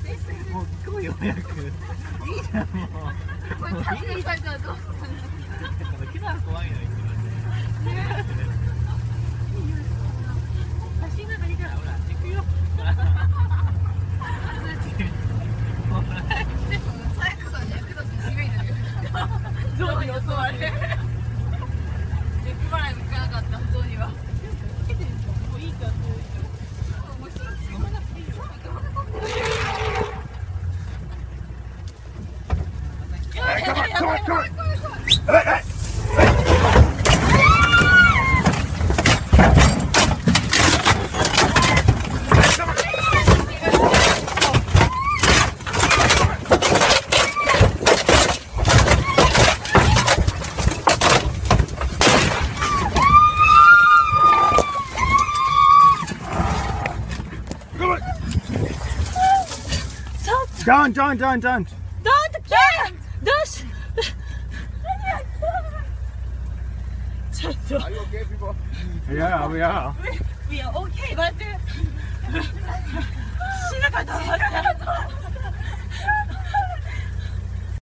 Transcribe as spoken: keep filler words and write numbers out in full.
もう来いよ早く。いいじゃんもう。 これ助けにされたらどうするの？ 来たら怖いの一番ね。写真なんかいいからほら行くよ。 最後さんに役立つ地味だよ。ゾウに襲われ。役払いもいかなかったゾウには。もういいか。もう一つ飲まなくていいよ。やばいやばいやばい。 Don't, don't, don't, don't. Don't care! Don't! Are you okay, people? Yeah, we are. We are okay, but